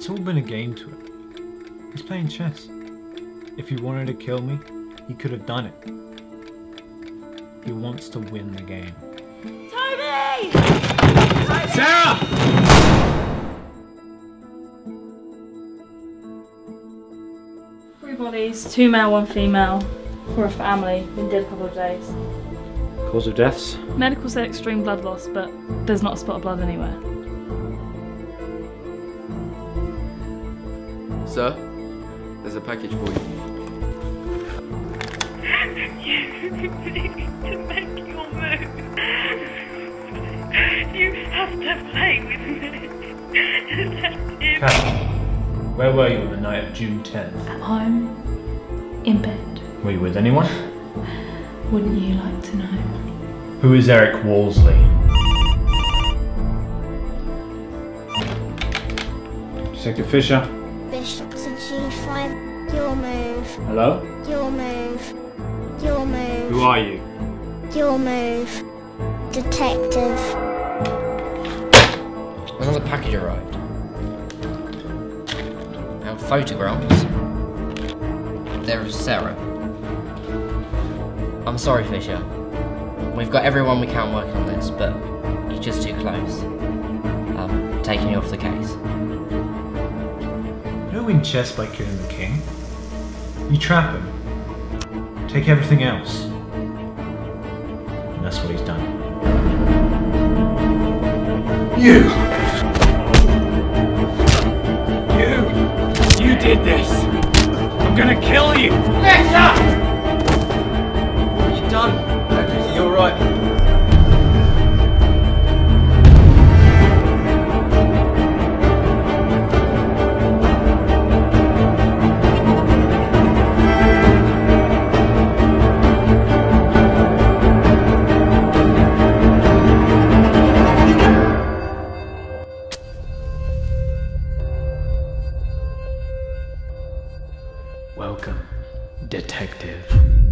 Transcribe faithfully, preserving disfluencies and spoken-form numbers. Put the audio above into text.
It's all been a game to him. He's playing chess. If he wanted to kill me, he could have done it. He wants to win the game. Toby! Sarah! Three bodies, two male, one female, for a family. Been dead a couple of days. Cause of deaths? Medical said extreme blood loss, but there's not a spot of blood anywhere. Sir, there's a package for you. You need to make your move. You have to play with me. Let him. Kat, where were you on the night of June tenth? At home, in bed. Were you with anyone? Wouldn't you like to know? Who is Eric Wolseley? Detective Fisher? Bishops and G five, your move, Hello? your move, your move, Who are you? your move. Detective. Another package arrived. Now photographs. There is Sarah. I'm sorry, Fisher. We've got everyone we can working on this, but you're just too close. I'm taking you off the case. You don't win chess by killing the king. You trap him. Take everything else. And that's what he's done. You! You! You did this! I'm gonna kill you! Fisher! What have you done? You're right. Welcome, detective.